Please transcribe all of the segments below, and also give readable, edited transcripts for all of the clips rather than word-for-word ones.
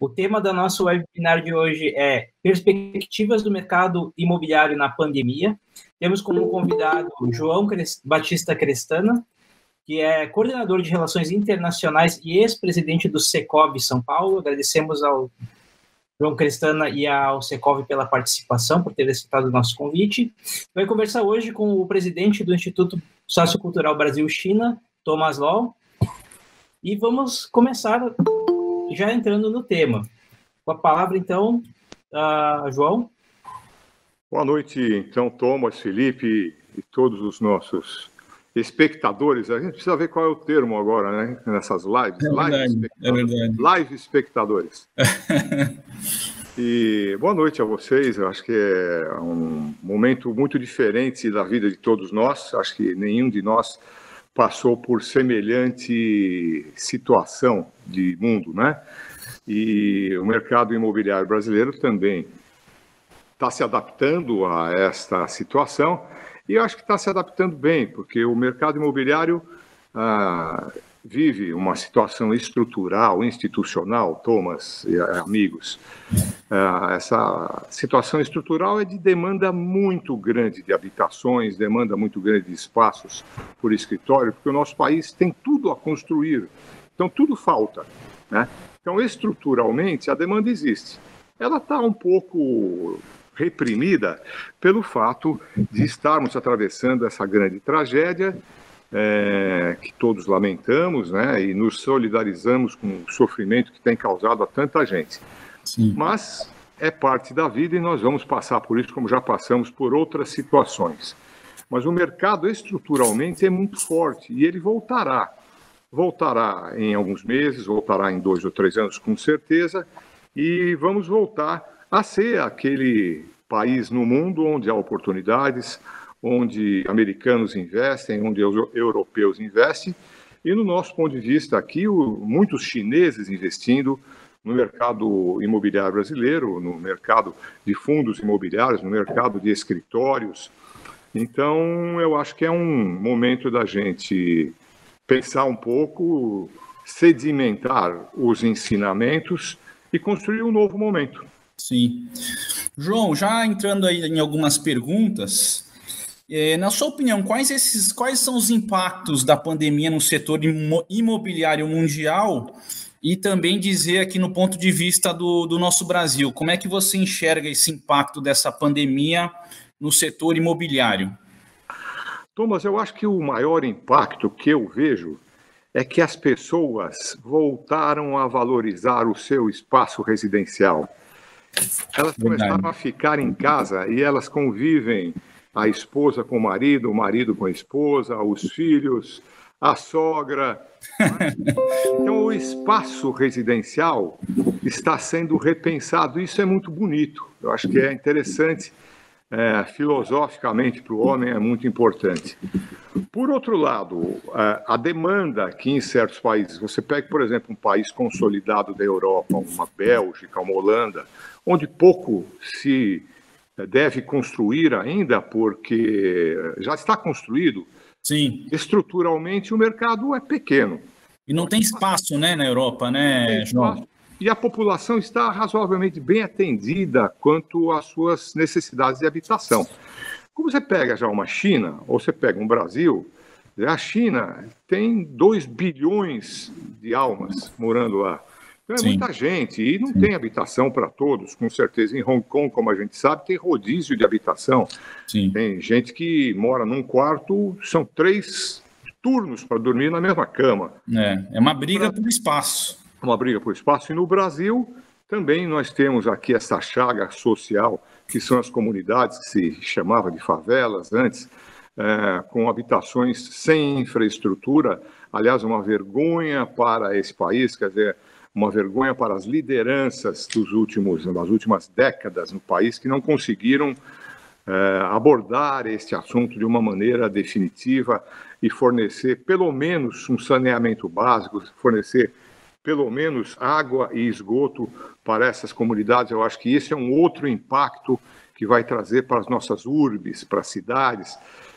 O tema da nosso webinar de hoje é Perspectivas do Mercado Imobiliário na Pandemia. Temos como convidado João Batista Crestana, que é coordenador de Relações Internacionais e ex-presidente do Secov São Paulo. Agradecemos ao João Crestana e ao Secov pela participação, por ter aceitado o nosso convite. Vai conversar hoje com o presidente do Instituto Sociocultural Brasil-China, Thomas Law, e vamos começar já entrando no tema. Com a palavra, então, João. Boa noite, então, Thomas, Felipe e todos os nossos espectadores. A gente precisa ver qual é o termo agora, né? Nessas lives. É verdade. Live espectadores. E boa noite a vocês. Eu acho que é um momento muito diferente da vida de todos nós. Acho que nenhum de nós passou por semelhante situação de mundo, né? E o mercado imobiliário brasileiro também está se adaptando a esta situação, e eu acho que está se adaptando bem, porque o mercado imobiliário vive uma situação estrutural, institucional, Thomas e amigos. Essa situação estrutural é de demanda muito grande de habitações, demanda muito grande de espaços por escritório, porque o nosso país tem tudo a construir, então tudo falta, né? Então, estruturalmente, a demanda existe. Ela está um pouco reprimida pelo fato de estarmos atravessando essa grande tragédia que todos lamentamos, né, e nos solidarizamos com o sofrimento que tem causado a tanta gente. Sim. Mas é parte da vida e nós vamos passar por isso, como já passamos por outras situações. Mas o mercado estruturalmente é muito forte e ele voltará. Voltará em alguns meses, voltará em 2 ou 3 anos com certeza, e vamos voltar a ser aquele país no mundo onde há oportunidades, onde americanos investem, onde europeus investem, e no nosso ponto de vista aqui, muitos chineses investindo no mercado imobiliário brasileiro, no mercado de fundos imobiliários, no mercado de escritórios. Então, eu acho que é um momento da gente pensar um pouco, sedimentar os ensinamentos e construir um novo momento. Sim. João, já entrando aí em algumas perguntas, na sua opinião, quais são os impactos da pandemia no setor imobiliário mundial e também dizer aqui no ponto de vista do nosso Brasil, como é que você enxerga esse impacto dessa pandemia no setor imobiliário? Thomas, eu acho que o maior impacto que eu vejo é que as pessoas voltaram a valorizar o seu espaço residencial. Elas começaram a ficar em casa e elas convivem, a esposa com o marido com a esposa, os filhos, a sogra. Então, o espaço residencial está sendo repensado. Isso é muito bonito. Eu acho que é interessante. Filosoficamente para o homem é muito importante. Por outro lado, a demanda aqui em certos países, você pega, por exemplo, um país consolidado da Europa, uma Bélgica, uma Holanda, onde pouco se deve construir ainda, porque já está construído. Sim. Estruturalmente o mercado é pequeno. E não tem espaço, né, na Europa, né, João? E a população está razoavelmente bem atendida quanto às suas necessidades de habitação. Como você pega já uma China, ou você pega um Brasil, a China tem 2 bilhões de almas morando lá. Então é muita gente e não tem habitação para todos, com certeza. Em Hong Kong, como a gente sabe, tem rodízio de habitação. Sim. Tem gente que mora num quarto, são 3 turnos para dormir na mesma cama. É uma briga por espaço. Uma briga por espaço. E no Brasil também nós temos aqui essa chaga social, que são as comunidades que se chamava de favelas antes, com habitações sem infraestrutura. Aliás, uma vergonha para esse país, quer dizer, uma vergonha para as lideranças das últimas décadas no país, que não conseguiram abordar este assunto de uma maneira definitiva e fornecer pelo menos um saneamento básico, fornecer pelo menos água e esgoto para essas comunidades. Eu acho que esse é um outro impacto que vai trazer para as nossas urbes, para as cidades.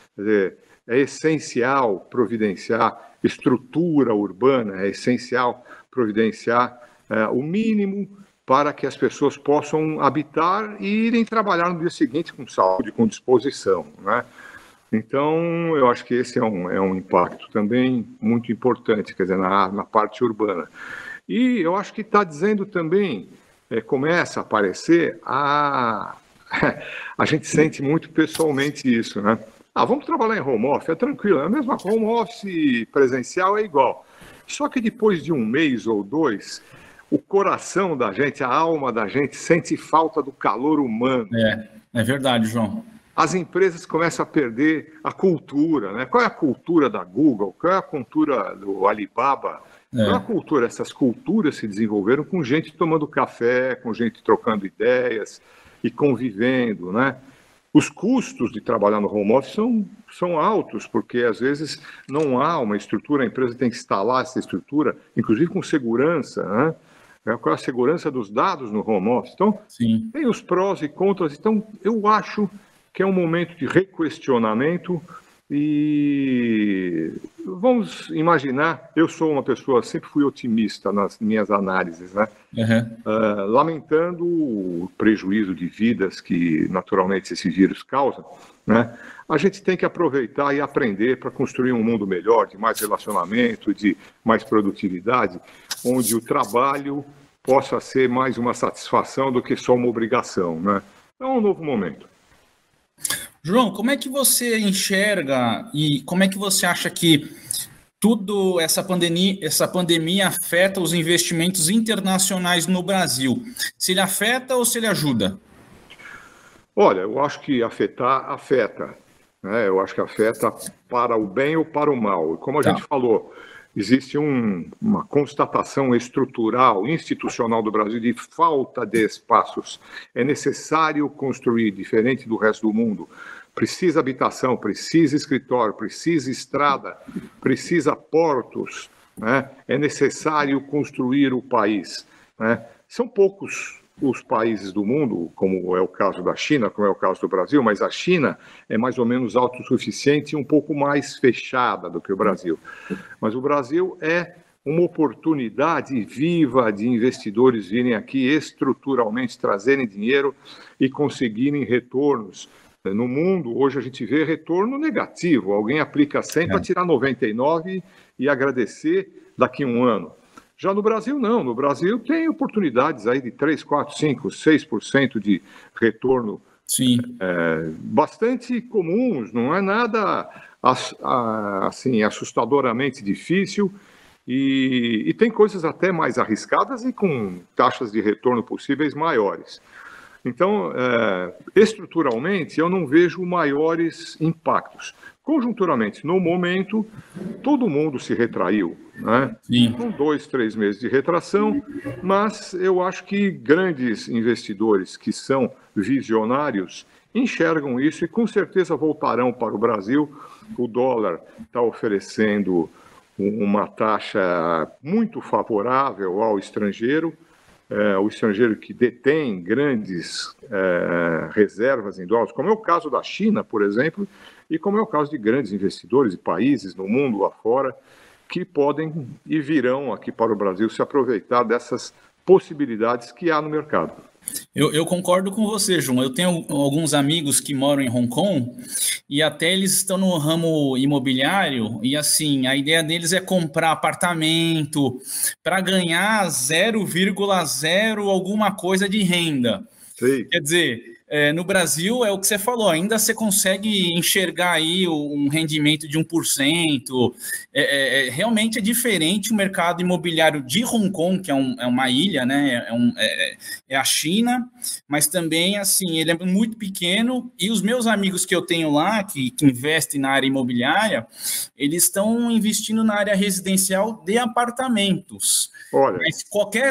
É essencial providenciar estrutura urbana, é essencial providenciar o mínimo para que as pessoas possam habitar e irem trabalhar no dia seguinte com saúde, com disposição, né? Então, eu acho que esse é um impacto também muito importante, quer dizer, na parte urbana. E eu acho que está dizendo também, começa a aparecer, a gente sente muito pessoalmente isso, né? Vamos trabalhar em home office, é tranquilo, é a mesma home office presencial, é igual. Só que depois de um mês ou dois, o coração da gente, a alma da gente sente falta do calor humano. É verdade, João. As empresas começam a perder a cultura, né? Qual é a cultura da Google? Qual é a cultura do Alibaba? Qual é a cultura? Essas culturas se desenvolveram com gente tomando café, com gente trocando ideias e convivendo, né? Os custos de trabalhar no home office são altos, porque às vezes não há uma estrutura, a empresa tem que instalar essa estrutura, inclusive com segurança, né? Qual é a segurança dos dados no home office? Então, sim, tem os prós e contras. Então, eu acho que é um momento de requestionamento e vamos imaginar, eu sou uma pessoa, sempre fui otimista nas minhas análises, né? Lamentando o prejuízo de vidas que naturalmente esse vírus causa, né? A gente tem que aproveitar e aprender para construir um mundo melhor, de mais relacionamento, de mais produtividade, onde o trabalho possa ser mais uma satisfação do que só uma obrigação, né? É um novo momento. João, como é que você enxerga e como é que você acha que tudo essa pandemia afeta os investimentos internacionais no Brasil? Se ele afeta ou se ele ajuda? Olha, eu acho que afeta, né? Eu acho que afeta para o bem ou para o mal. E como a gente falou, existe uma constatação estrutural, institucional do Brasil de falta de espaços. É necessário construir, diferente do resto do mundo. Precisa habitação, precisa escritório, precisa estrada, precisa portos, né? É necessário construir o país, né? São poucos os países do mundo, como é o caso da China, como é o caso do Brasil, mas a China é mais ou menos autossuficiente e um pouco mais fechada do que o Brasil. Mas o Brasil é uma oportunidade viva de investidores virem aqui estruturalmente, trazerem dinheiro e conseguirem retornos. No mundo, hoje a gente vê retorno negativo. Alguém aplica 100 para tirar 99 e agradecer daqui a um ano. Já no Brasil, não. No Brasil tem oportunidades aí de 3, 4, 5, 6% de retorno. Sim. Bastante comuns, não é nada assim, assustadoramente difícil. E tem coisas até mais arriscadas e com taxas de retorno possíveis maiores. Então, estruturalmente, eu não vejo maiores impactos. Conjunturalmente, no momento, todo mundo se retraiu, né? Sim. Com 2, 3 meses de retração, mas eu acho que grandes investidores que são visionários enxergam isso e com certeza voltarão para o Brasil. O dólar está oferecendo uma taxa muito favorável ao estrangeiro. O estrangeiro que detém grandes reservas em dólares, como é o caso da China, por exemplo, e como é o caso de grandes investidores e países no mundo lá fora, que podem e virão aqui para o Brasil se aproveitar dessas possibilidades que há no mercado. Eu concordo com você, João. Eu tenho alguns amigos que moram em Hong Kong e até eles estão no ramo imobiliário e, assim, a ideia deles é comprar apartamento para ganhar 0,0 alguma coisa de renda. Sim. Quer dizer, no Brasil, é o que você falou, ainda você consegue enxergar aí um rendimento de 1%. Realmente é diferente o mercado imobiliário de Hong Kong, que é uma ilha, né? É a China, mas também, assim, ele é muito pequeno. E os meus amigos que eu tenho lá, que investem na área imobiliária, eles estão investindo na área residencial de apartamentos. Olha, mas qualquer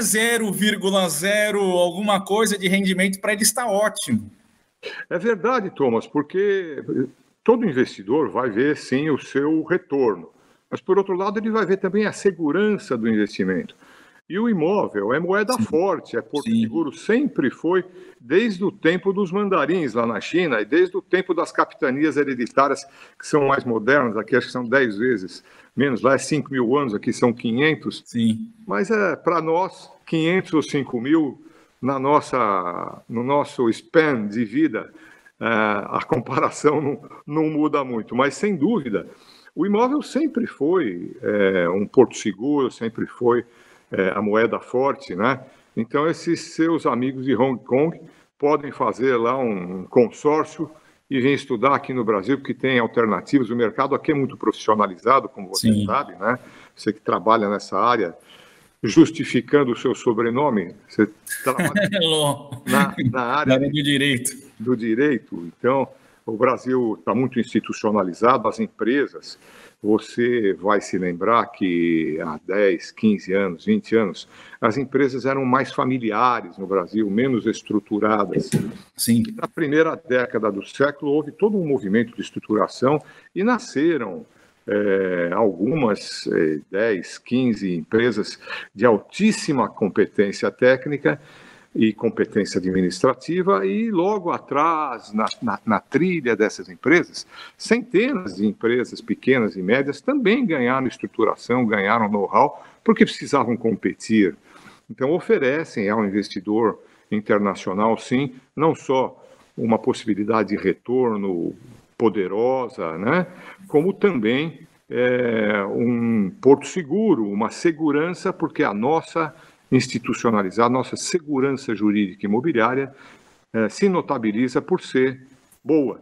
0,0 alguma coisa de rendimento para ele está ótimo. É verdade, Thomas, porque todo investidor vai ver, sim, o seu retorno. Mas, por outro lado, ele vai ver também a segurança do investimento. E o imóvel é moeda forte, é porto seguro, sempre foi, desde o tempo dos mandarins lá na China e desde o tempo das capitanias hereditárias, que são mais modernas, aqui acho que são 10 vezes menos, lá é 5 mil anos, aqui são 500. Sim. Mas para nós, 500 ou 5 mil no nosso span de vida, a comparação não muda muito, mas sem dúvida, o imóvel sempre foi um porto seguro, sempre foi a moeda forte, né? Então, esses seus amigos de Hong Kong podem fazer lá um consórcio e vir estudar aqui no Brasil, porque tem alternativas. O mercado aqui é muito profissionalizado, como você sabe, né? Você que trabalha nessa área, justificando o seu sobrenome, você trabalha na área do direito. Então, o Brasil está muito institucionalizado, as empresas. Você vai se lembrar que há 10, 15 anos, 20 anos, as empresas eram mais familiares no Brasil, menos estruturadas. Sim. Na primeira década do século, houve todo um movimento de estruturação e nasceram algumas 10, 15 empresas de altíssima competência técnica e competência administrativa, e logo atrás, na trilha dessas empresas, centenas de empresas pequenas e médias também ganharam estruturação, ganharam know-how, porque precisavam competir. Então, oferecem ao investidor internacional, sim, não só uma possibilidade de retorno poderosa, né, como também um porto seguro, uma segurança, porque a nossa institucionalizar, nossa segurança jurídica imobiliária se notabiliza por ser boa.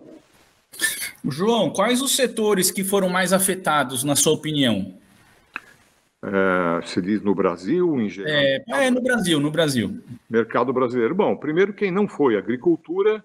João, quais os setores que foram mais afetados, na sua opinião? Você diz no Brasil, em geral? No Brasil. Mercado brasileiro. Bom, primeiro, quem não foi, a agricultura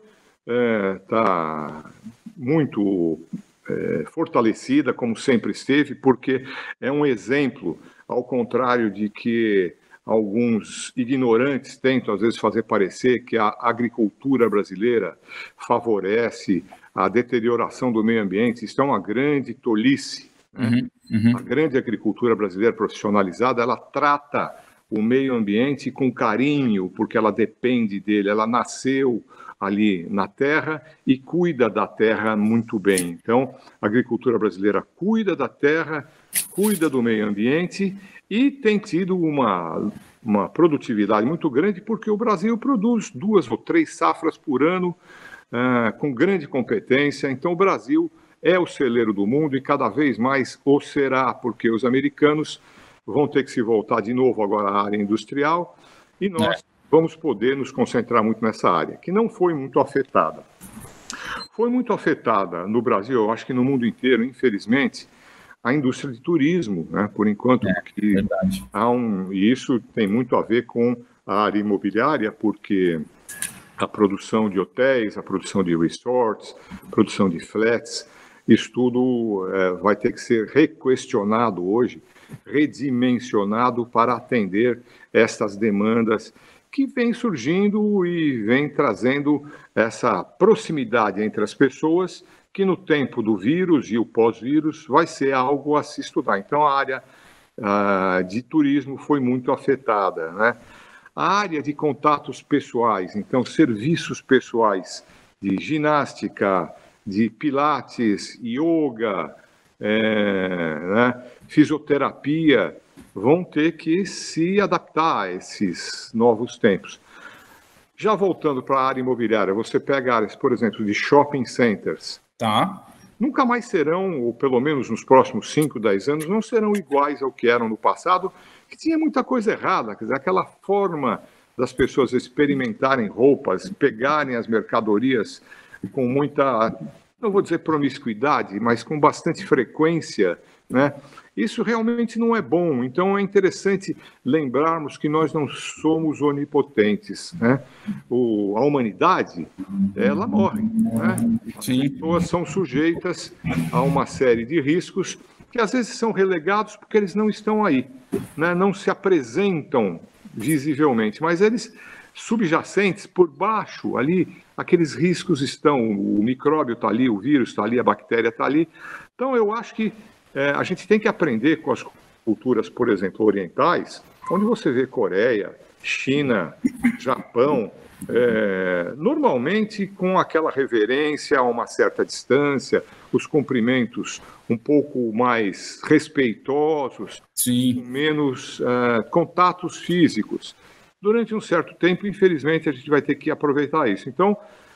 está muito fortalecida, como sempre esteve, porque é um exemplo, ao contrário de que alguns ignorantes tentam, às vezes, fazer parecer que a agricultura brasileira favorece a deterioração do meio ambiente. Isso é uma grande tolice. Né? A grande agricultura brasileira profissionalizada, ela trata o meio ambiente com carinho, porque ela depende dele, ela nasceu ali na terra e cuida da terra muito bem. Então, a agricultura brasileira cuida da terra, cuida do meio ambiente e tem tido uma produtividade muito grande, porque o Brasil produz 2 ou 3 safras por ano com grande competência. Então, o Brasil é o celeiro do mundo e cada vez mais o será, porque os americanos vão ter que se voltar de novo agora à área industrial e nós vamos poder nos concentrar muito nessa área, que não foi muito afetada. Foi muito afetada no Brasil, eu acho que no mundo inteiro, infelizmente, a indústria de turismo, né? Por enquanto, porque e isso tem muito a ver com a área imobiliária, porque a produção de hotéis, a produção de resorts, a produção de flats, isso tudo vai ter que ser requestionado hoje, redimensionado para atender estas demandas que vem surgindo e vem trazendo essa proximidade entre as pessoas, que no tempo do vírus e o pós-vírus vai ser algo a se estudar. Então, a área de turismo foi muito afetada, né? A área de contatos pessoais, então, serviços pessoais de ginástica, de pilates, yoga, né, fisioterapia, vão ter que se adaptar a esses novos tempos. Já voltando para a área imobiliária, você pega áreas, por exemplo, de shopping centers. Nunca mais serão, ou pelo menos nos próximos 5, 10 anos, não serão iguais ao que eram no passado, que tinha muita coisa errada. Quer dizer, aquela forma das pessoas experimentarem roupas, pegarem as mercadorias com muita, não vou dizer promiscuidade, mas com bastante frequência, né? Isso realmente não é bom. Então é interessante lembrarmos que nós não somos onipotentes, né? A humanidade, ela morre, né? As pessoas são sujeitas a uma série de riscos que às vezes são relegados porque eles não estão aí, né? Não se apresentam visivelmente, mas eles subjacentes por baixo ali, aqueles riscos estão, o micróbio está ali, o vírus está ali, a bactéria está ali. Então eu acho que a gente tem que aprender com as culturas, por exemplo, orientais, onde você vê Coreia, China, Japão, normalmente com aquela reverência a uma certa distância, os cumprimentos um pouco mais respeitosos, com menos contatos físicos. durante um certo tempo, infelizmente, a gente vai ter que aproveitar isso. Então,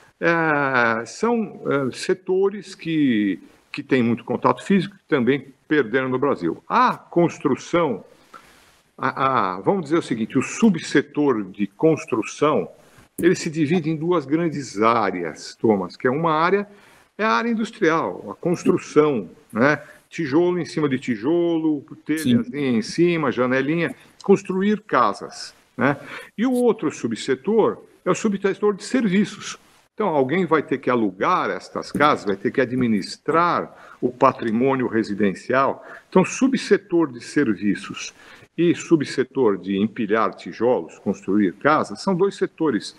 são setores que têm muito contato físico, que também perderam no Brasil. A construção, vamos dizer o seguinte, o subsetor de construção, ele se divide em duas grandes áreas, Thomas, que uma área é a área industrial, a construção, né? Tijolo em cima de tijolo, telhazinha em cima, janelinha, construir casas, né? E o outro subsetor é o subsetor de serviços. Então, alguém vai ter que alugar estas casas, vai ter que administrar o patrimônio residencial. Então, subsetor de serviços e subsetor de empilhar tijolos, construir casas, são dois setores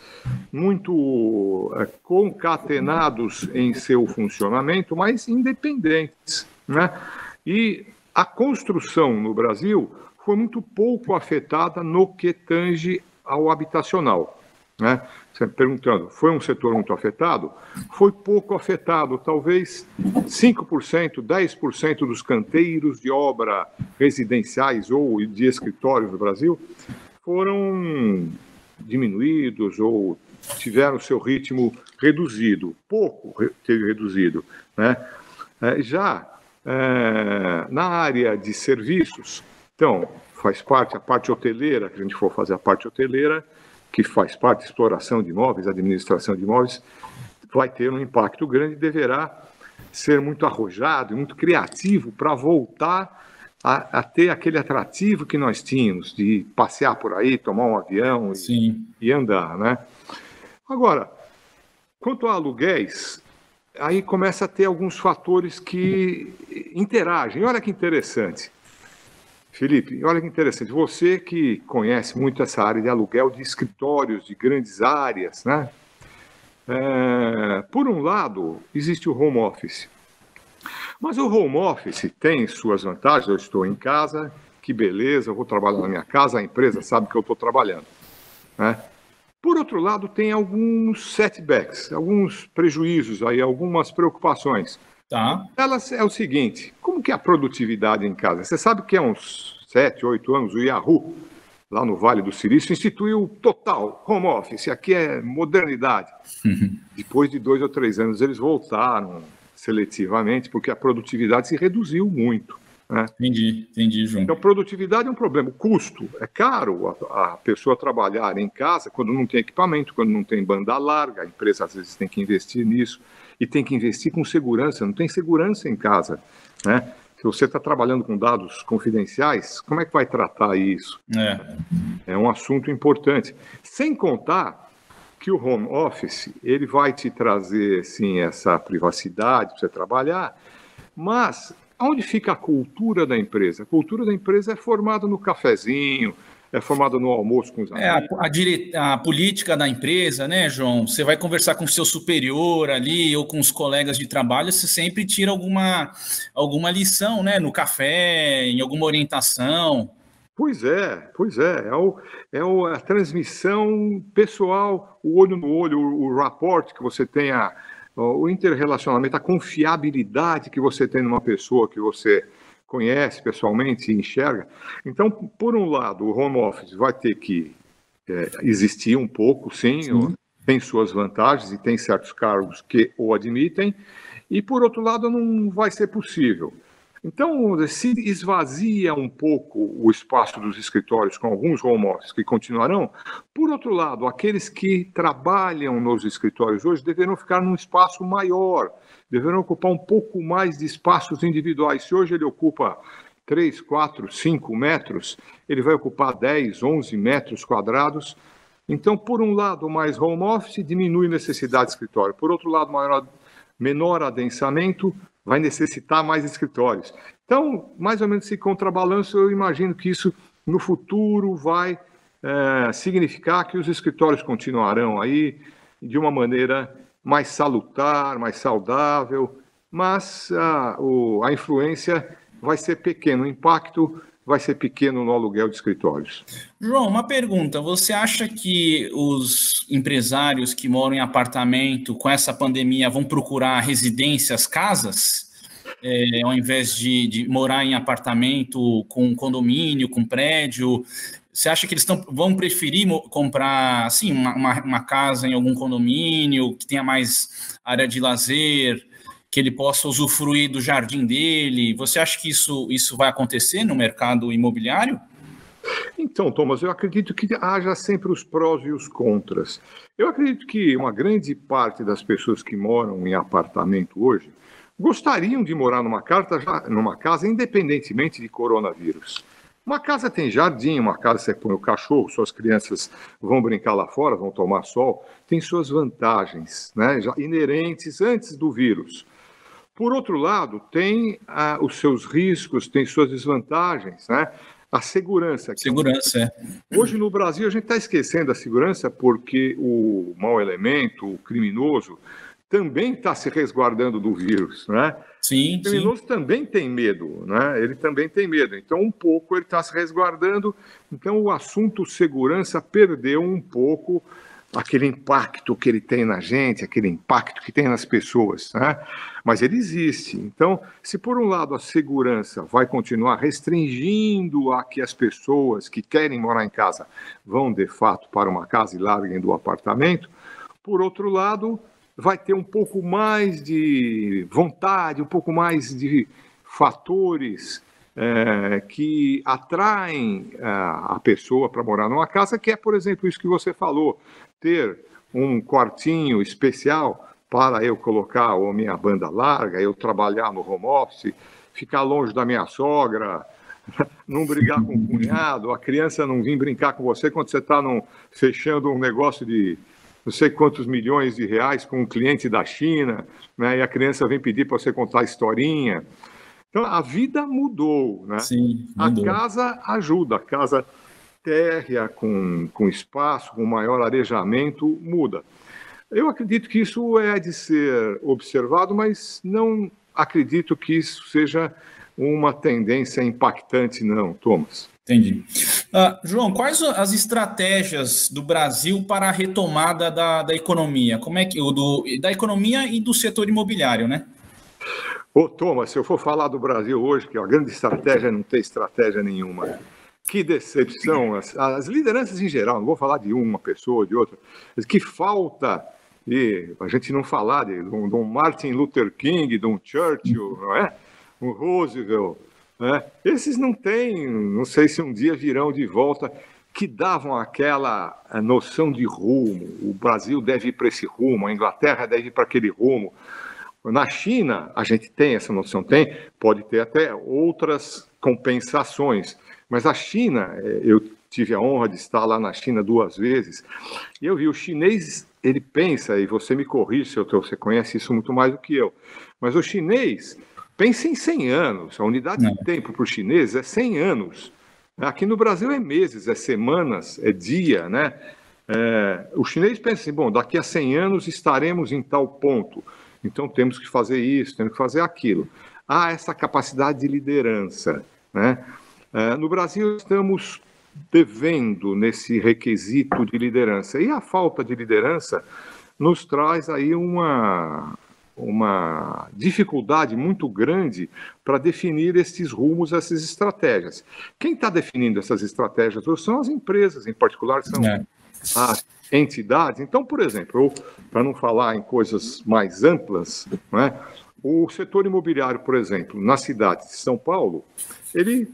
muito concatenados em seu funcionamento, mas independentes, né? E a construção no Brasil foi muito pouco afetada no que tange ao habitacional, né? Você perguntando, foi um setor muito afetado? Foi pouco afetado, talvez 5%, 10% dos canteiros de obra residenciais ou de escritórios no Brasil foram diminuídos ou tiveram seu ritmo reduzido, pouco teve reduzido, né? Já na área de serviços, então, faz parte a parte hoteleira, que a gente for fazer a parte hoteleira, que faz parte da exploração de imóveis, administração de imóveis, vai ter um impacto grande e deverá ser muito arrojado e muito criativo para voltar a ter aquele atrativo que nós tínhamos de passear por aí, tomar um avião e andar, né? Agora, quanto a aluguéis, aí começa a ter alguns fatores que interagem. Olha que interessante. Felipe, olha que interessante, você que conhece muito essa área de aluguel de escritórios, de grandes áreas, né? Por um lado, existe o home office. Mas o home office tem suas vantagens, eu estou em casa, que beleza, eu vou trabalhar na minha casa, a empresa sabe que eu estou trabalhando, né? Por outro lado, tem alguns setbacks, alguns prejuízos, aí, algumas preocupações. Tá. Elas é o seguinte, como que é a produtividade em casa? Você sabe que há uns 7, 8 anos o Yahoo, lá no Vale do Silício, instituiu total home office, aqui é modernidade. Depois de 2 ou 3 anos eles voltaram seletivamente, porque a produtividade se reduziu muito, né? Entendi, João. Então, produtividade é um problema. O custo é caro a pessoa trabalhar em casa quando não tem equipamento, quando não tem banda larga, a empresa às vezes tem que investir nisso. E tem que investir com segurança, não tem segurança em casa, né? Se você está trabalhando com dados confidenciais, como é que vai tratar isso? É um assunto importante. Sem contar que o home office, ele vai te trazer, sim, essa privacidade para você trabalhar, mas onde fica a cultura da empresa? A cultura da empresa é formada no cafezinho, é formada no almoço com os amigos. A política da empresa, né, João? Você vai conversar com o seu superior ali ou com os colegas de trabalho, você sempre tira alguma lição, né, no café, em alguma orientação. Pois é. A transmissão pessoal, o olho no olho, o rapport que você tem, o interrelacionamento, a confiabilidade que você tem numa pessoa que você conhece pessoalmente e enxerga. Então, por um lado, o home office vai ter que existir um pouco, sim, tem suas vantagens e tem certos cargos que o admitem, e por outro lado não vai ser possível. Então, se esvazia um pouco o espaço dos escritórios com alguns home office que continuarão. Por outro lado, aqueles que trabalham nos escritórios hoje deverão ficar num espaço maior, deverão ocupar um pouco mais de espaços individuais. Se hoje ele ocupa 3, 4, 5 metros, ele vai ocupar 10, 11 metros quadrados. Então, por um lado, mais home office diminui a necessidade de escritório. Por outro lado, menor adensamento, vai necessitar mais escritórios. Então, mais ou menos esse contrabalanço, eu imagino que isso no futuro vai significar que os escritórios continuarão aí de uma maneira mais salutar, mais saudável, mas a influência vai ser pequena, o impacto vai ser pequeno no aluguel de escritórios. João, uma pergunta, você acha que os empresários que moram em apartamento com essa pandemia vão procurar residências, casas, ao invés de morar em apartamento com condomínio, com prédio? Você acha que eles vão preferir comprar assim, uma casa em algum condomínio, que tenha mais área de lazer, que ele possa usufruir do jardim dele? Você acha que isso vai acontecer no mercado imobiliário? Então, Thomas, eu acredito que haja sempre os prós e os contras. Eu acredito que uma grande parte das pessoas que moram em apartamento hoje gostariam de morar numa casa independentemente de coronavírus. Uma casa tem jardim, uma casa você põe o cachorro, suas crianças vão brincar lá fora, vão tomar sol, tem suas vantagens, né, já inerentes antes do vírus. Por outro lado, tem os seus riscos, tem suas desvantagens, né? A segurança. Segurança, Hoje no Brasil a gente está esquecendo a segurança porque o mau elemento, o criminoso, também está se resguardando do vírus, né? Sim, o criminoso também tem medo, né? Ele também tem medo. Então, um pouco ele está se resguardando. Então, o assunto segurança perdeu um pouco aquele impacto que ele tem na gente, aquele impacto que tem nas pessoas, né? Mas ele existe. Então, se por um lado a segurança vai continuar restringindo a que as pessoas que querem morar em casa vão de fato para uma casa e larguem do apartamento, por outro lado vai ter um pouco mais de vontade, um pouco mais de fatores que atraem a pessoa para morar numa casa, que é, por exemplo, isso que você falou, ter um quartinho especial para eu colocar a minha banda larga, eu trabalhar no home office, ficar longe da minha sogra, não brigar com o cunhado, a criança não vir brincar com você quando você está fechando um negócio de não sei quantos milhões de reais com um cliente da China, né, e a criança vem pedir para você contar a historinha. Então, a vida mudou, né? Sim, mudou. A casa ajuda, a casa térrea, com espaço, com maior arejamento, muda. Eu acredito que isso é de ser observado, mas não acredito que isso seja uma tendência impactante, não, Thomas. Entendi. João, quais as estratégias do Brasil para a retomada da economia? Como é que da economia e do setor imobiliário, né? Ô, Thomas, se eu for falar do Brasil hoje, que a grande estratégia não tem estratégia nenhuma. Que decepção. As lideranças em geral, não vou falar de uma pessoa, de outra, mas que falta, e a gente não falar de um Martin Luther King, de um Churchill, não é? Um Roosevelt, né? Esses não têm, não sei se um dia virão de volta, que davam aquela noção de rumo. O Brasil deve ir para esse rumo, a Inglaterra deve ir para aquele rumo. Na China, a gente tem essa noção, pode ter até outras compensações, mas a China, eu tive a honra de estar lá na China 2 vezes, e eu vi o chinês, ele pensa, e você me corrige, você conhece isso muito mais do que eu, mas o chinês pensa em 100 anos, a unidade de tempo para o chinês é 100 anos. Aqui no Brasil é meses, é semanas, é dia, né? O chinês pensa assim, bom, daqui a 100 anos estaremos em tal ponto. Então, temos que fazer isso, temos que fazer aquilo. Há essa capacidade de liderança, né? No Brasil, estamos devendo nesse requisito de liderança. E a falta de liderança nos traz aí uma dificuldade muito grande para definir esses rumos, essas estratégias. Quem está definindo essas estratégias são as empresas, em particular, são as entidades. Então, por exemplo, para não falar em coisas mais amplas, né, o setor imobiliário, por exemplo, na cidade de São Paulo, ele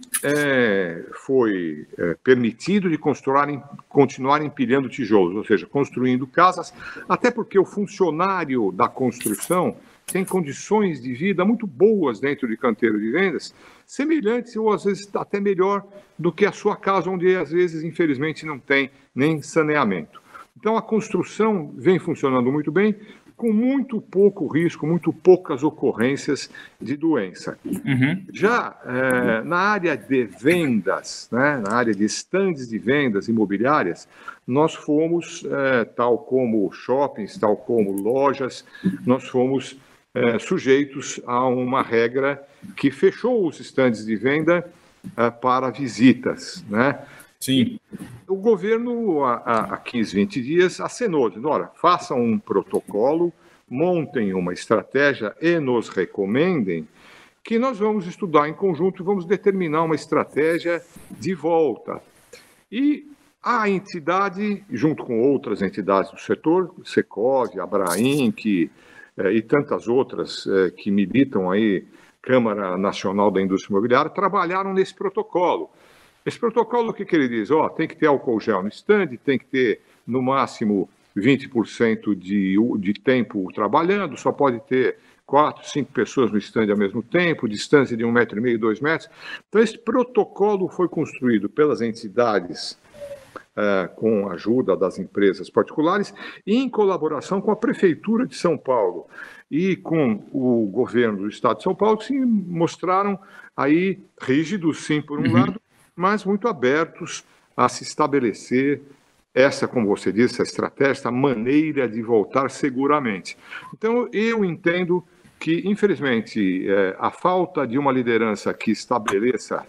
foi permitido de continuar empilhando tijolos, ou seja, construindo casas, até porque o funcionário da construção tem condições de vida muito boas dentro de canteiro de vendas, semelhantes ou às vezes até melhor do que a sua casa, onde às vezes, infelizmente, não tem nem saneamento. Então, a construção vem funcionando muito bem, com muito pouco risco, muito poucas ocorrências de doença. Uhum. Já na área de vendas, né, na área de estandes de vendas imobiliárias, nós fomos, tal como shoppings, tal como lojas, nós fomos sujeitos a uma regra que fechou os estandes de venda para visitas, né? Sim. O governo, há 15, 20 dias, acenou, dizendo, olha, façam um protocolo, montem uma estratégia e nos recomendem, que nós vamos estudar em conjunto e vamos determinar uma estratégia de volta. E a entidade, junto com outras entidades do setor, Secov, Abraim, e tantas outras que militam aí, Câmara Nacional da Indústria Imobiliária, trabalharam nesse protocolo. Esse protocolo, o que ele diz? Tem que ter álcool gel no stand, tem que ter, no máximo, 20% de tempo trabalhando, só pode ter 4, 5 pessoas no stand ao mesmo tempo, distância de 1,5 m, 2 metros. Então, esse protocolo foi construído pelas entidades com a ajuda das empresas particulares e em colaboração com a Prefeitura de São Paulo e com o governo do Estado de São Paulo, que se mostraram aí rígidos, sim, por um lado, mas muito abertos a se estabelecer essa, como você disse, essa estratégia, essa maneira de voltar seguramente. Então, eu entendo que, infelizmente, a falta de uma liderança que estabeleça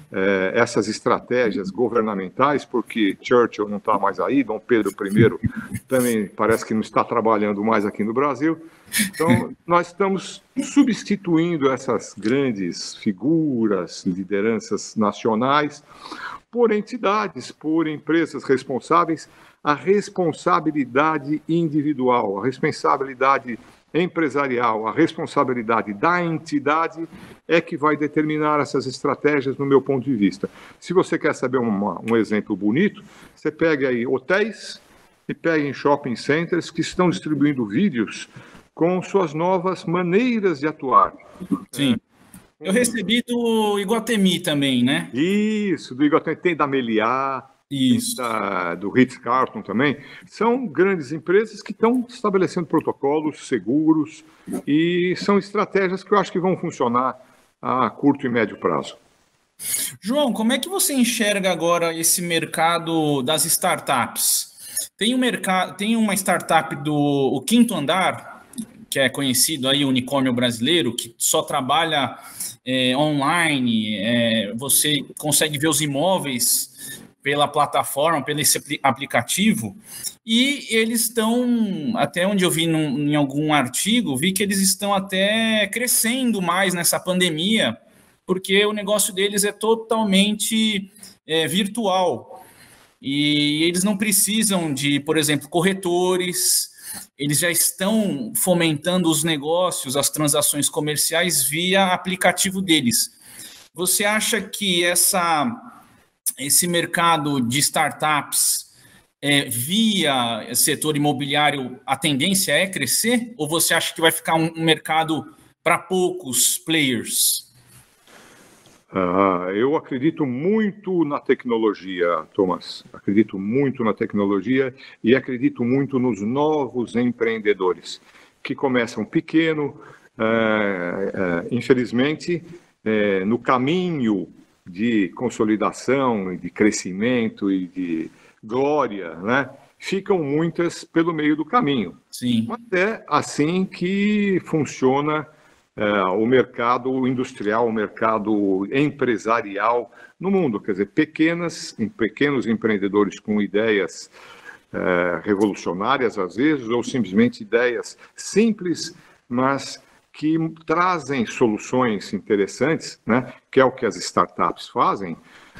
essas estratégias governamentais, porque Churchill não está mais aí, Dom Pedro I também parece que não está trabalhando mais aqui no Brasil. Então, nós estamos substituindo essas grandes figuras, lideranças nacionais, por entidades, por empresas responsáveis, a responsabilidade individual, a responsabilidade empresarial, a responsabilidade da entidade é que vai determinar essas estratégias, no meu ponto de vista. Se você quer saber um exemplo bonito, você pega aí hotéis e pega em shopping centers que estão distribuindo vídeos com suas novas maneiras de atuar. Sim. Eu recebi do Iguatemi também, né? Isso, do Iguatemi, tem da Meliá, isso. Do Ritz-Carlton também. São grandes empresas que estão estabelecendo protocolos seguros e são estratégias que eu acho que vão funcionar a curto e médio prazo. João, como é que você enxerga agora esse mercado das startups? Tem uma startup do Quinto Andar, que é conhecido aí, unicórnio brasileiro, que só trabalha online, você consegue ver os imóveis pela plataforma, pelo esse aplicativo, e eles estão, até onde eu vi em algum artigo, vi que eles estão até crescendo mais nessa pandemia, porque o negócio deles é totalmente virtual, e eles não precisam de, por exemplo, corretores, eles já estão fomentando os negócios, as transações comerciais via aplicativo deles. Você acha que esse mercado de startups via setor imobiliário, a tendência é crescer? Ou você acha que vai ficar um mercado para poucos players? Eu acredito muito na tecnologia, Thomas. Acredito muito na tecnologia e acredito muito nos novos empreendedores, que começam pequeno, infelizmente, no caminho de consolidação, de crescimento e de glória, né? Ficam muitas pelo meio do caminho. Sim. Mas é assim que funciona o mercado industrial, o mercado empresarial no mundo. Quer dizer, pequenos empreendedores com ideias revolucionárias, às vezes, ou simplesmente ideias simples, mas que trazem soluções interessantes, né, que é o que as startups fazem,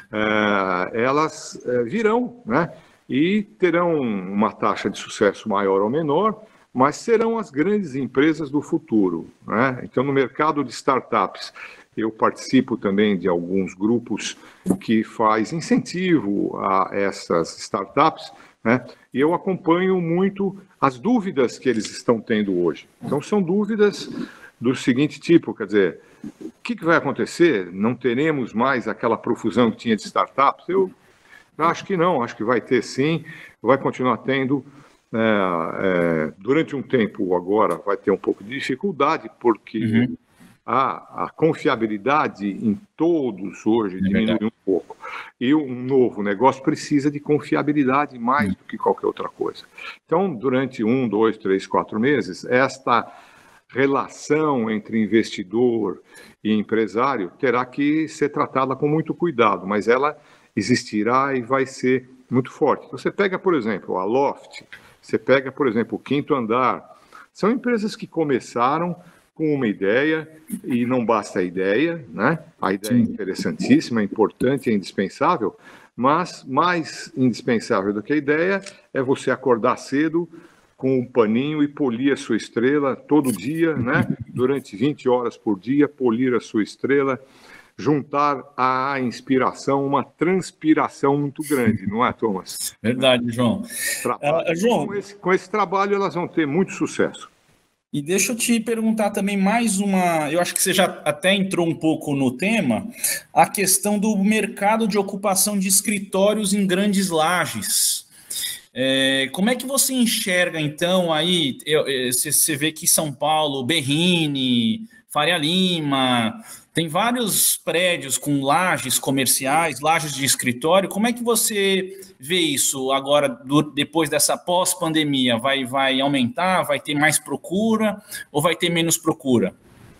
elas virão, né, e terão uma taxa de sucesso maior ou menor, mas serão as grandes empresas do futuro, né? Então, no mercado de startups, eu participo também de alguns grupos que faz incentivo a essas startups, né? E eu acompanho muito as dúvidas que eles estão tendo hoje. Então, são dúvidas do seguinte tipo, quer dizer, o que vai acontecer? Não teremos mais aquela profusão que tinha de startups? Eu acho que não, acho que vai ter sim, vai continuar tendo. Durante um tempo agora vai ter um pouco de dificuldade, porque a confiabilidade em todos hoje diminui um pouco. E um novo negócio precisa de confiabilidade mais do que qualquer outra coisa. Então, durante 1, 2, 3, 4 meses, esta relação entre investidor e empresário terá que ser tratada com muito cuidado, mas ela existirá e vai ser muito forte. Você pega, por exemplo, a Loft, você pega, por exemplo, o Quinto Andar. São empresas que começaram com uma ideia e não basta a ideia, né? A ideia é interessantíssima, é importante, é indispensável, Mas mais indispensável do que a ideia é você acordar cedo com um paninho e polir a sua estrela todo dia, né? Durante 20 horas por dia, polir a sua estrela, juntar à inspiração uma transpiração muito grande, não é, Thomas? Verdade, João. João, com esse trabalho elas vão ter muito sucesso. E deixa eu te perguntar também mais uma, eu acho que você já até entrou um pouco no tema, a questão do mercado de ocupação de escritórios em grandes lajes. Como é que você enxerga, então, aí, você vê que São Paulo, Berrini, Faria Lima, tem vários prédios com lajes comerciais, lajes de escritório. Como é que você vê isso agora, depois dessa pós-pandemia? Vai aumentar? Vai ter mais procura ou vai ter menos procura?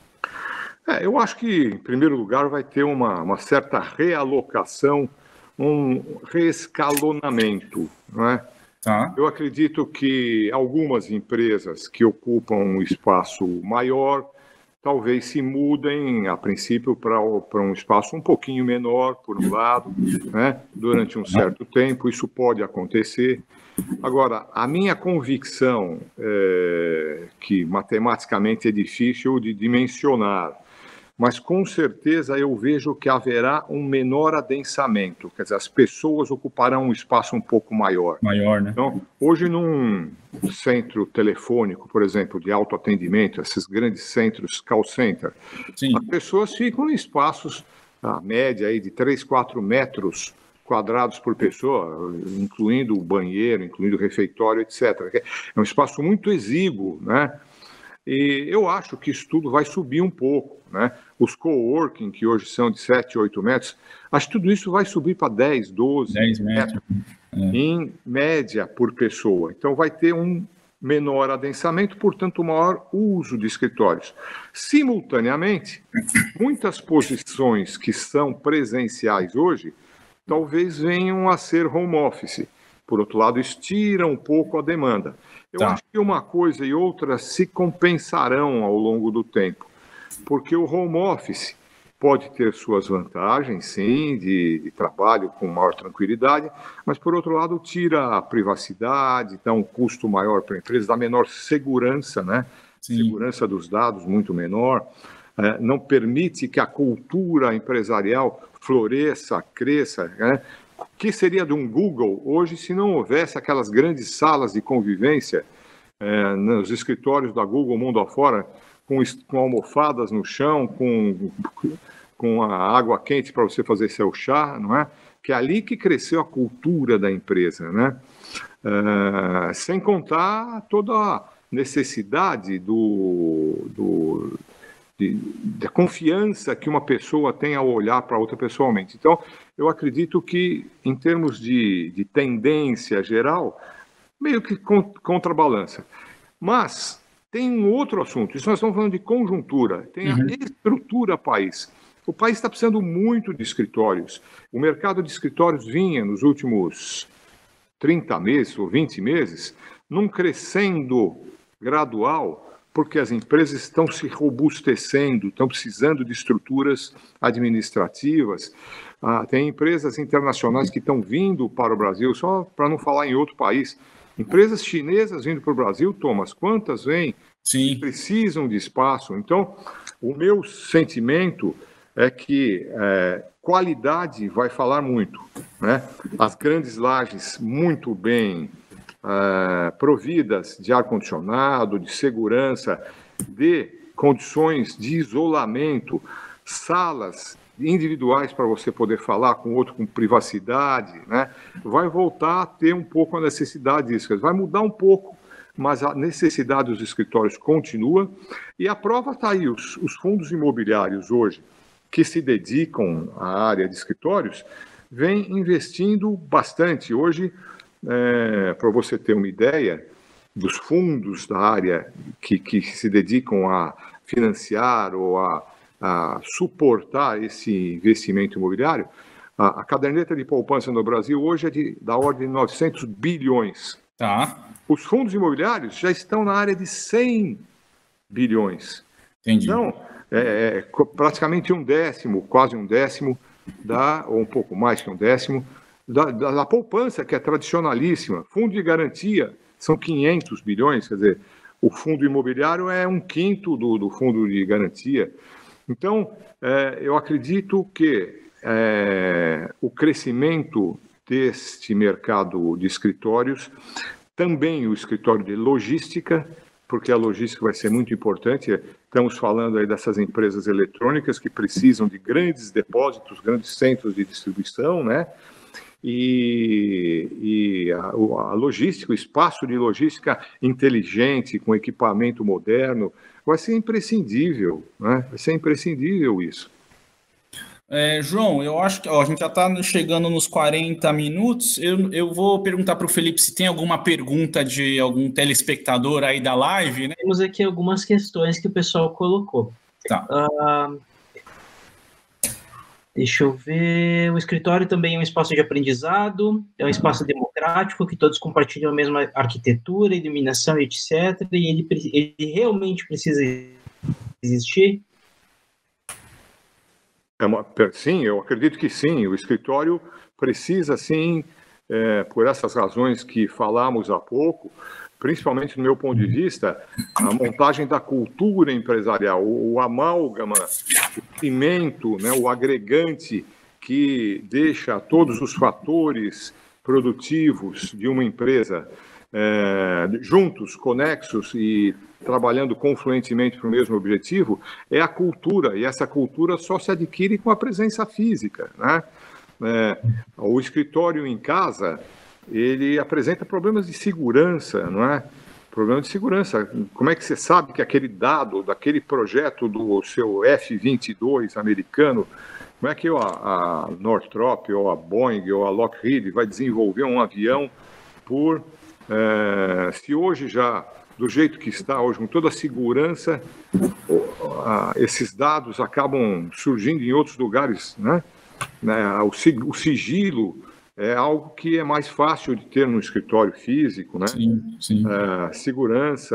Eu acho que, em primeiro lugar, vai ter uma certa realocação, um reescalonamento, não é? Tá. Eu acredito que algumas empresas que ocupam um espaço maior talvez se mudem, a princípio, para um espaço um pouquinho menor, por um lado, né? Durante um certo tempo. Isso pode acontecer. Agora, a minha convicção, que matematicamente é difícil de dimensionar, mas com certeza eu vejo que haverá um menor adensamento, quer dizer, as pessoas ocuparão um espaço um pouco maior. Maior, né? Então, hoje num centro telefônico, por exemplo, de autoatendimento, esses grandes centros, call center, Sim. As pessoas ficam em espaços, a média aí de 3, 4 metros quadrados por pessoa, incluindo o banheiro, incluindo o refeitório, etc. É um espaço muito exíguo, né? E eu acho que isso tudo vai subir um pouco, né? Os coworking, que hoje são de 7, 8 metros, acho que tudo isso vai subir para 10, 12 metros, em média por pessoa. Então vai ter um menor adensamento, portanto, maior uso de escritórios. Simultaneamente, muitas posições que são presenciais hoje, talvez venham a ser home office. Por outro lado, estira um pouco a demanda. Eu acho que uma coisa e outra se compensarão ao longo do tempo, porque o home office pode ter suas vantagens, sim, de trabalho com maior tranquilidade, mas, por outro lado, tira a privacidade, dá um custo maior para a empresa, dá menor segurança, né? Sim. Segurança dos dados muito menor, não permite que a cultura empresarial floresça, cresça, né? O que seria de um Google hoje se não houvesse aquelas grandes salas de convivência nos escritórios da Google mundo afora, com almofadas no chão, com a água quente para você fazer seu chá, não é? Que é ali que cresceu a cultura da empresa, né? Sem contar toda a necessidade da confiança que uma pessoa tem ao olhar para outra pessoalmente. Então, eu acredito que, em termos de tendência geral, meio que contrabalança. Mas tem um outro assunto, isso nós estamos falando de conjuntura, tem a estrutura país. O país está precisando muito de escritórios. O mercado de escritórios vinha, nos últimos 30 meses ou 20 meses, num crescendo gradual, porque as empresas estão se robustecendo, estão precisando de estruturas administrativas. Tem empresas internacionais que estão vindo para o Brasil, só para não falar em outro país. Empresas chinesas vindo para o Brasil, Thomas, quantas vêm? Sim. Precisam de espaço. Então, o meu sentimento é que qualidade vai falar muito, né? As grandes lajes muito bem providas de ar-condicionado, de segurança, de condições de isolamento, salas individuais para você poder falar com o outro com privacidade, né? Vai voltar a ter um pouco a necessidade disso. Vai mudar um pouco, mas a necessidade dos escritórios continua. E a prova está aí, os fundos imobiliários hoje, que se dedicam à área de escritórios, vêm investindo bastante. Hoje, para você ter uma ideia, dos fundos da área que se dedicam a financiar ou a suportar esse investimento imobiliário, a caderneta de poupança no Brasil hoje é da ordem de 900 bilhões. Tá. Os fundos imobiliários já estão na área de 100 bilhões. Entendi. Então, praticamente um décimo, quase um décimo, ou um pouco mais que um décimo, da poupança, que é tradicionalíssima. Fundo de garantia são 500 bilhões, quer dizer, o fundo imobiliário é 1/5 do fundo de garantia. Então, eu acredito que o crescimento deste mercado de escritórios, também o escritório de logística, porque a logística vai ser muito importante. Estamos falando aí dessas empresas eletrônicas que precisam de grandes depósitos, grandes centros de distribuição, né? E a logística, o espaço de logística inteligente, com equipamento moderno, vai ser imprescindível, né? Vai ser imprescindível isso. João, eu acho que a gente já está chegando nos 40 minutos. Eu vou perguntar para o Felipe se tem alguma pergunta de algum telespectador aí da live, né? Temos aqui algumas questões que o pessoal colocou. Tá. Deixa eu ver. O escritório também é um espaço de aprendizado, é um espaço democrático, que todos compartilham a mesma arquitetura, iluminação, etc. E ele realmente precisa existir? Sim, eu acredito que sim. O escritório precisa, sim, por essas razões que falamos há pouco, principalmente do meu ponto de vista, a montagem da cultura empresarial, o amálgama, o cimento, né, o agregante que deixa todos os fatores produtivos de uma empresa juntos, conexos e trabalhando confluentemente para o mesmo objetivo, é a cultura, e essa cultura só se adquire com a presença física, né? O escritório em casa, ele apresenta problemas de segurança, não é? Problema de segurança. Como é que você sabe que aquele dado, daquele projeto do seu F-22 americano, como é que a Northrop, ou a Boeing, ou a Lockheed vai desenvolver um avião se hoje já, do jeito que está hoje, com toda a segurança, esses dados acabam surgindo em outros lugares, né? O sigilo é algo que é mais fácil de ter no escritório físico, né? Sim. Segurança,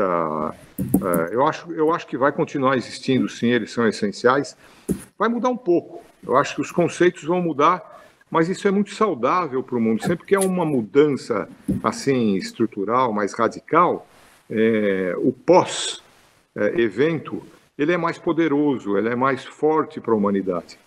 eu acho que vai continuar existindo, sim, eles são essenciais. Vai mudar um pouco, eu acho que os conceitos vão mudar, mas isso é muito saudável para o mundo. Sempre que é uma mudança assim estrutural, mais radical, o pós-evento, ele é mais poderoso, ele é mais forte para a humanidade.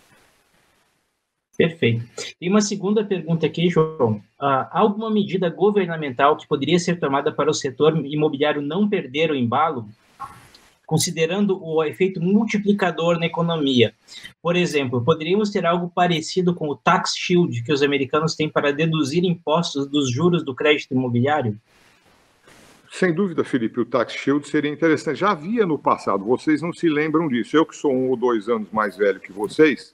Perfeito. Tem uma segunda pergunta aqui, João. Há alguma medida governamental que poderia ser tomada para o setor imobiliário não perder o embalo, considerando o efeito multiplicador na economia? Por exemplo, poderíamos ter algo parecido com o tax shield que os americanos têm para deduzir impostos dos juros do crédito imobiliário? Sem dúvida, Felipe, o tax shield seria interessante. Já havia no passado, vocês não se lembram disso. Eu que sou 1 ou 2 anos mais velho que vocês,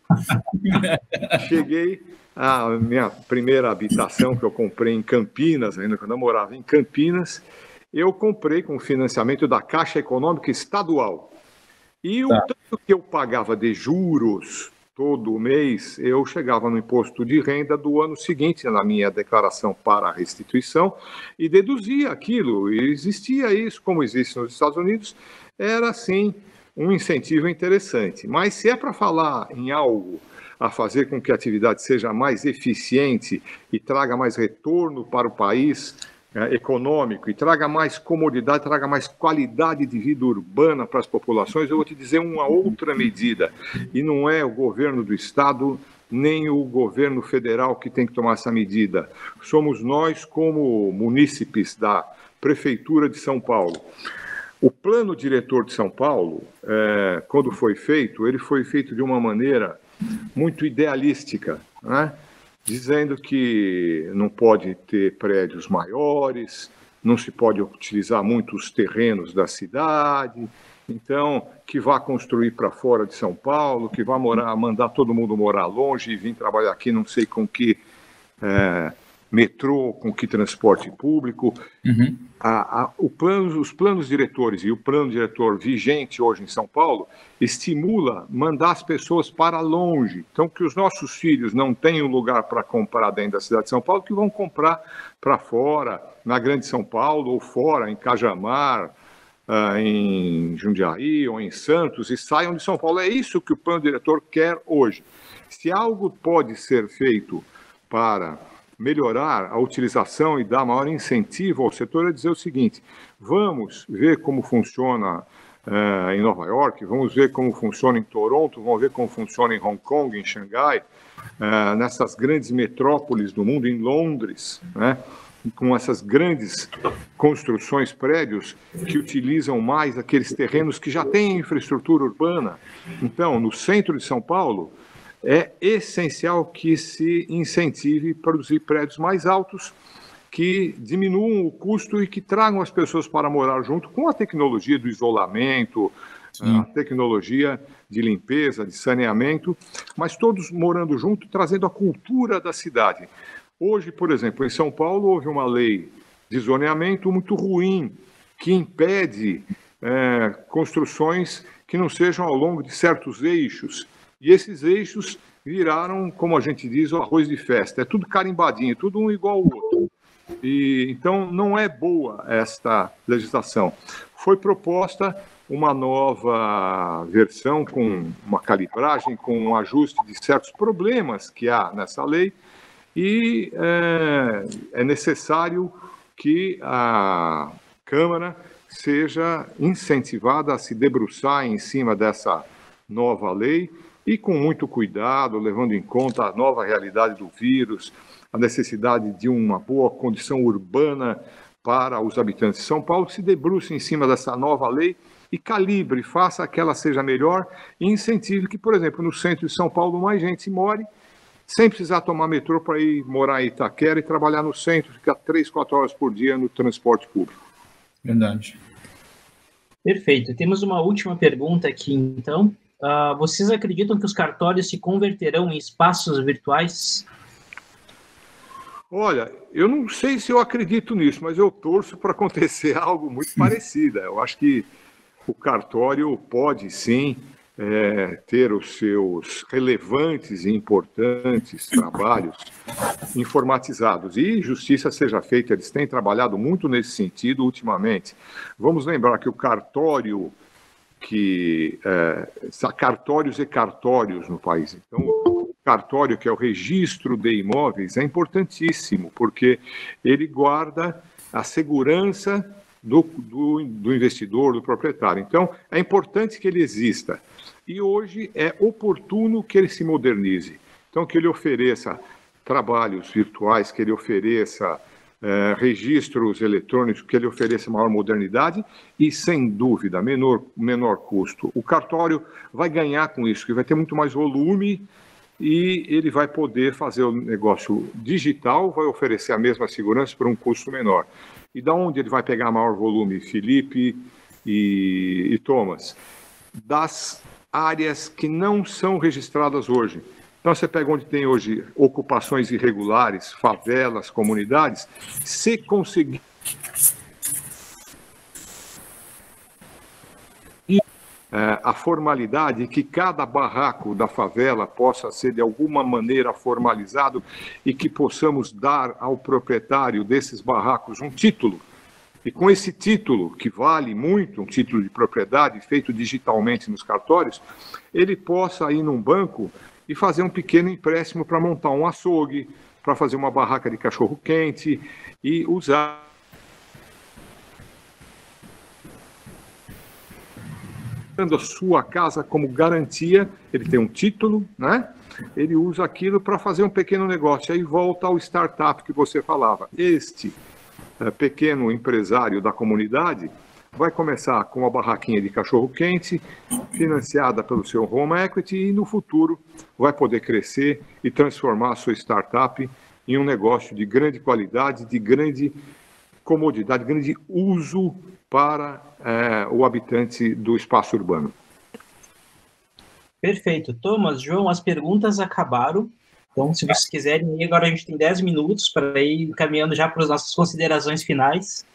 cheguei à minha primeira habitação que eu comprei em Campinas, ainda quando eu morava em Campinas, eu comprei com financiamento da Caixa Econômica Estadual. E o tanto que eu pagava de juros todo mês, eu chegava no imposto de renda do ano seguinte, na minha declaração para a restituição, e deduzia aquilo. E existia isso, como existe nos Estados Unidos, era, sim, um incentivo interessante. Mas se é para falar em algo a fazer com que a atividade seja mais eficiente e traga mais retorno para o país econômico e traga mais comodidade, traga mais qualidade de vida urbana para as populações, eu vou te dizer uma outra medida. E não é o governo do estado nem o governo federal que tem que tomar essa medida. Somos nós, como munícipes da Prefeitura de São Paulo. O plano diretor de São Paulo, quando foi feito, ele foi feito de uma maneira muito idealística, né? Dizendo que não pode ter prédios maiores, não se pode utilizar muito os terrenos da cidade, então que vá construir para fora de São Paulo, que vá mandar todo mundo morar longe e vir trabalhar aqui não sei com que metrô, com que transporte público. Uhum. Os planos diretores e o plano diretor vigente hoje em São Paulo estimula mandar as pessoas para longe. Então, que os nossos filhos não tenham lugar para comprar dentro da cidade de São Paulo, que vão comprar para fora, na Grande São Paulo, ou fora, em Cajamar, em Jundiaí ou em Santos, e saiam de São Paulo. É isso que o plano diretor quer hoje. Se algo pode ser feito para melhorar a utilização e dar maior incentivo ao setor é dizer o seguinte: vamos ver como funciona em Nova York, vamos ver como funciona em Toronto, vamos ver como funciona em Hong Kong, em Xangai, nessas grandes metrópoles do mundo, em Londres, né? Com essas grandes construções, prédios que utilizam mais aqueles terrenos que já têm infraestrutura urbana. Então, no centro de São Paulo, é essencial que se incentive a produzir prédios mais altos, que diminuam o custo e que tragam as pessoas para morar junto com a tecnologia do isolamento, a tecnologia de limpeza, de saneamento, mas todos morando junto, trazendo a cultura da cidade. Hoje, por exemplo, em São Paulo, houve uma lei de zoneamento muito ruim, que impede construções que não sejam ao longo de certos eixos. E esses eixos viraram, como a gente diz, o arroz de festa. É tudo carimbadinho, tudo um igual ao outro. E, então, não é boa esta legislação. Foi proposta uma nova versão com uma calibragem, com um ajuste de certos problemas que há nessa lei, e é necessário que a Câmara seja incentivada a se debruçar em cima dessa nova lei e com muito cuidado, levando em conta a nova realidade do vírus, a necessidade de uma boa condição urbana para os habitantes de São Paulo, se debruce em cima dessa nova lei e calibre, faça que ela seja melhor e incentive que, por exemplo, no centro de São Paulo mais gente more, sem precisar tomar metrô para ir morar em Itaquera e trabalhar no centro, ficar 3, 4 horas por dia no transporte público. Verdade. Perfeito. Temos uma última pergunta aqui, então. Vocês acreditam que os cartórios se converterão em espaços virtuais? Olha, eu não sei se eu acredito nisso, mas eu torço para acontecer algo muito parecido. Eu acho que o cartório pode, sim, ter os seus relevantes e importantes trabalhos informatizados. E justiça seja feita, eles têm trabalhado muito nesse sentido ultimamente. Vamos lembrar que o cartório, cartórios e cartórios no país. Então, o cartório, que é o registro de imóveis, é importantíssimo, porque ele guarda a segurança do investidor, do proprietário. Então, é importante que ele exista. E hoje é oportuno que ele se modernize. Então, que ele ofereça trabalhos virtuais, que ele ofereça registros eletrônicos, que ele ofereça maior modernidade e, sem dúvida, menor custo. O cartório vai ganhar com isso, que vai ter muito mais volume e ele vai poder fazer o negócio digital, vai oferecer a mesma segurança por um custo menor. E da onde ele vai pegar maior volume, Felipe e Thomas? Das áreas que não são registradas hoje. Então, você pega onde tem hoje ocupações irregulares, favelas, comunidades, se conseguir a formalidade, que cada barraco da favela possa ser de alguma maneira formalizado e que possamos dar ao proprietário desses barracos um título. E com esse título, que vale muito, um título de propriedade feito digitalmente nos cartórios, ele possa ir num banco e fazer um pequeno empréstimo para montar um açougue, para fazer uma barraca de cachorro-quente e usar a sua casa como garantia. Ele tem um título, né? Ele usa aquilo para fazer um pequeno negócio. Aí volta ao startup que você falava. Este pequeno empresário da comunidade vai começar com uma barraquinha de cachorro-quente, financiada pelo seu home equity, e no futuro vai poder crescer e transformar a sua startup em um negócio de grande qualidade, de grande comodidade, grande uso para o habitante do espaço urbano. Perfeito. Thomas, João, as perguntas acabaram. Então, se vocês quiserem, agora a gente tem 10 minutos para ir caminhando já para as nossas considerações finais.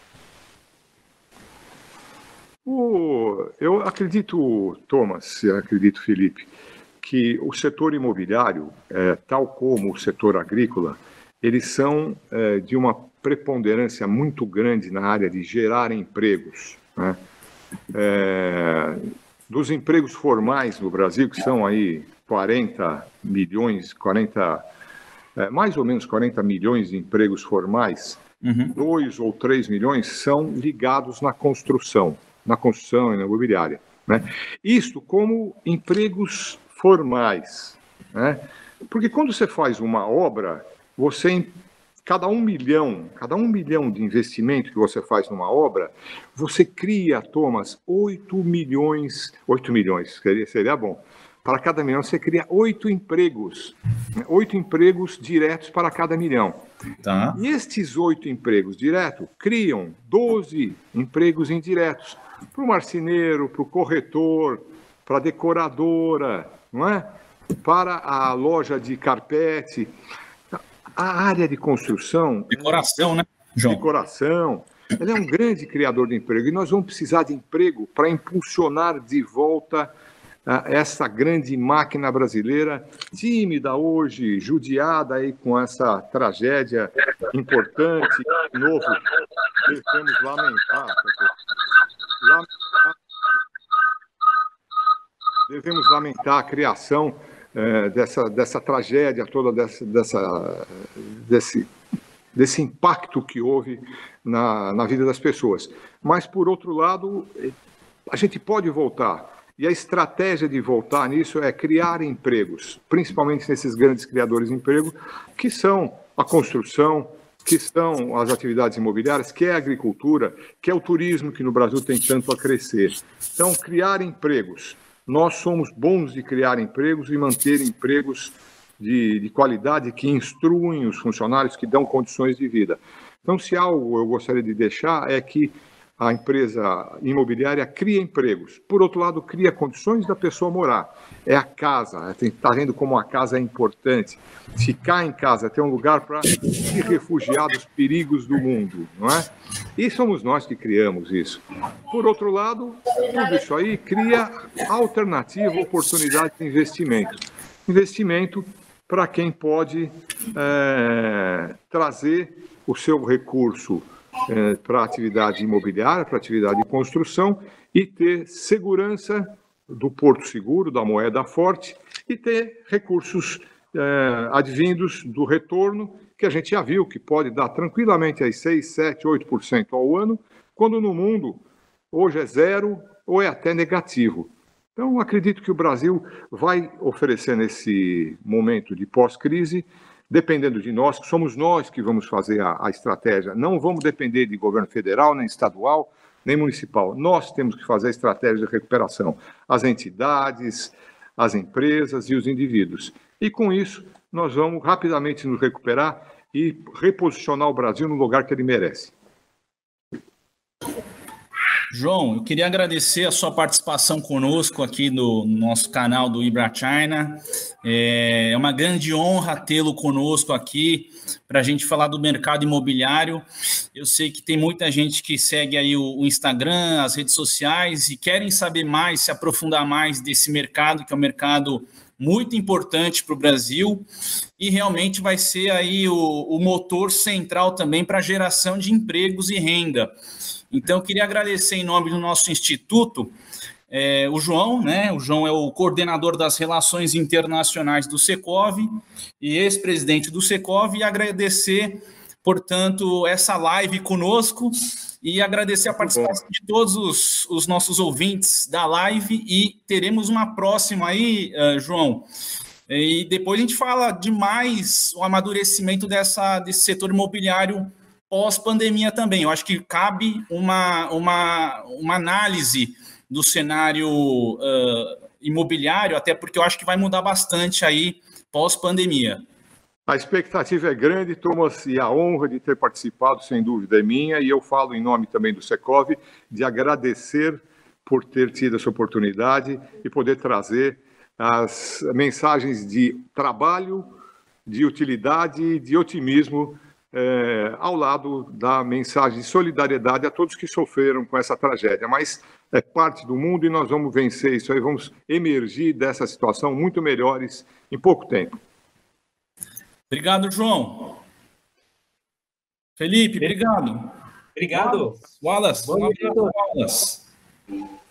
Eu acredito, Thomas, eu acredito, Felipe, que o setor imobiliário, tal como o setor agrícola, eles são de uma preponderância muito grande na área de gerar empregos, né? Dos empregos formais no Brasil, que são aí 40 milhões, 40 mais ou menos 40 milhões de empregos formais, 2 ou 3 milhões são ligados na construção e na imobiliária, né? Isto como empregos formais, né? Porque quando você faz uma obra, cada um milhão de investimento que você faz numa obra, você cria, Thomas, 8 milhões, seria bom. Para cada milhão, você cria 8 empregos, né? 8 empregos diretos para cada milhão. Tá. E estes 8 empregos diretos criam 12 empregos indiretos para o marceneiro, para o corretor, para a decoradora, não é? Para a loja de carpete. A área de construção... Decoração, né, João? Decoração. Ela é um grande criador de emprego. E nós vamos precisar de emprego para impulsionar de volta essa grande máquina brasileira, tímida hoje, judiada aí com essa tragédia importante. De novo, devemos lamentar. Devemos lamentar a criação dessa tragédia toda, desse impacto que houve na vida das pessoas. Mas, por outro lado, a gente pode voltar. E a estratégia de voltar nisso é criar empregos, principalmente nesses grandes criadores de emprego, que são a construção, que são as atividades imobiliárias, que é a agricultura, que é o turismo, que no Brasil tem tanto a crescer. Então, criar empregos. Nós somos bons de criar empregos e manter empregos de qualidade que instruem os funcionários, que dão condições de vida. Então, se algo eu gostaria de deixar é que a empresa imobiliária cria empregos. Por outro lado, cria condições da pessoa morar. É a casa, está vendo como a casa é importante. Ficar em casa, ter um lugar para se refugiar dos perigos do mundo, não é? E somos nós que criamos isso. Por outro lado, tudo isso aí cria alternativa, oportunidade de investimento. Investimento para quem pode trazer o seu recurso para a atividade imobiliária, para a atividade de construção e ter segurança do porto seguro, da moeda forte e ter recursos advindos do retorno, que a gente já viu que pode dar tranquilamente aí 6, 7, 8% ao ano, quando no mundo hoje é zero ou é até negativo. Então, acredito que o Brasil vai oferecer nesse momento de pós-crise, dependendo de nós, que somos nós que vamos fazer a estratégia. Não vamos depender de governo federal, nem estadual, nem municipal. Nós temos que fazer a estratégia de recuperação. As entidades, as empresas e os indivíduos. E com isso, nós vamos rapidamente nos recuperar e reposicionar o Brasil no lugar que ele merece. João, eu queria agradecer a sua participação conosco aqui no nosso canal do Ibra China. É uma grande honra tê-lo conosco aqui para a gente falar do mercado imobiliário. Eu sei que tem muita gente que segue aí o Instagram, as redes sociais e querem saber mais, se aprofundar mais desse mercado, que é um mercado muito importante para o Brasil e realmente vai ser aí o motor central também para a geração de empregos e renda. Então, eu queria agradecer em nome do nosso instituto o João, né? O João é o coordenador das relações internacionais do Secov e ex-presidente do Secov, e agradecer, portanto, essa live conosco e agradecer a participação de todos os nossos ouvintes da live, e teremos uma próxima aí, João, e depois a gente fala de mais o amadurecimento desse setor imobiliário pós-pandemia também. Eu acho que cabe uma análise do cenário imobiliário, até porque eu acho que vai mudar bastante aí pós-pandemia. A expectativa é grande, Thomas, e a honra de ter participado, sem dúvida, é minha, e eu falo em nome também do Secov, de agradecer por ter tido essa oportunidade e poder trazer as mensagens de trabalho, de utilidade, de otimismo, ao lado da mensagem de solidariedade a todos que sofreram com essa tragédia. Mas é parte do mundo e nós vamos vencer isso aí, vamos emergir dessa situação muito melhores em pouco tempo. Obrigado, João. Felipe, obrigado. Obrigado. Wallace. Bom dia. Wallace.